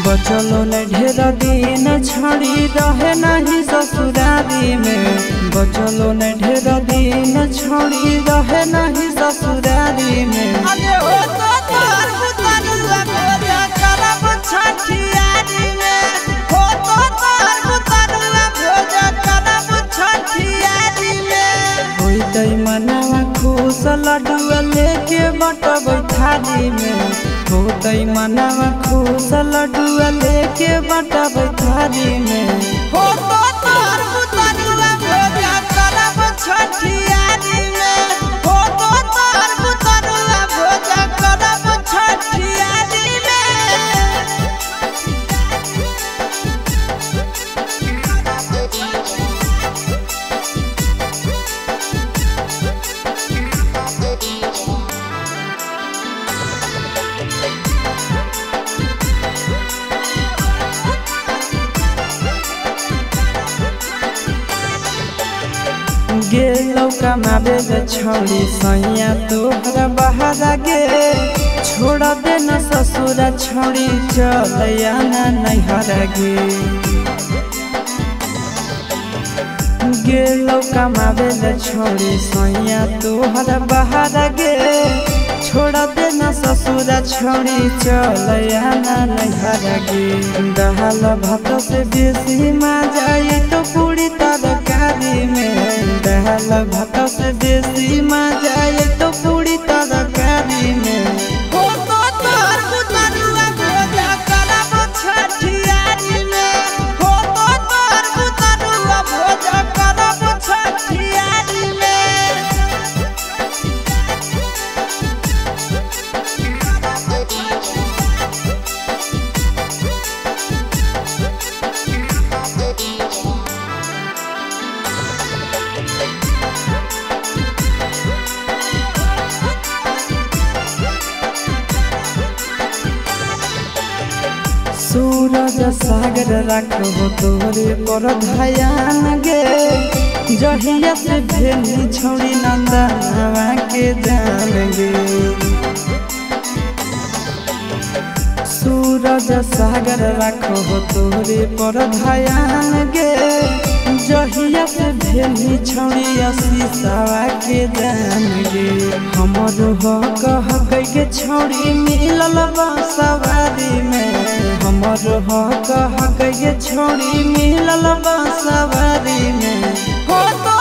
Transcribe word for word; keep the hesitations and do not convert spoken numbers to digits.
बचलो न ढेर दिन छड़ी रहे नहीं ससुरारी में। बचलो न ढेर दिन छड़ी रहे नहीं ससुरारी में। अरे हो तो तोर बुतरुआ भोजा करब छठियारी में। हो तो तोर बुतरुआ भोजा करब छठियारी में। होई तई मनवा खुश लड्डुआ लेके बटबै थाली में। हो तई मनवा खुश लड्डुआ लेके बटबै थाली में। हो तो तोर बुतरुआ भोजा करब छठियारी में। हो तो तोर बुतरुआ भोजा करब छठियारी में। गेलौ कमाबे गे छौड़ी सैया तोहरा बहारा गे। छोड़ दे न ससुरा छौड़ी चलया ना नैहरा गे। गेलौ कमाबे गे छौड़ी सैया तोहरा बहारा गे। छोड़ दे न ससुरा छौड़ी चलया ना नैहरा गे। दहाल भात से बेसी मजा आई तो पूरी तरकारी में। दहाल भात से बेसी मजा आई तो पूरी तरकारी में। हो तो तोर बुतरुआ भोजा करब छठियारी में। हो तो तोर बुतरुआ भोजा करब छठियारी में। सूरज सागर रखो तोरे पर ध्यान गे। जहिया से भेली छौड़ी नंदनवा के जान गे। सूरज सागर रखो तोरे पर ध्यान गे। जहिया से भेली छौड़ी शीशवा के जान गे। हमर हो कह के छौड़ी मिलल बांसवारी में। हमर हो कह के छौड़ी मिलल बांसवारी में। हो तो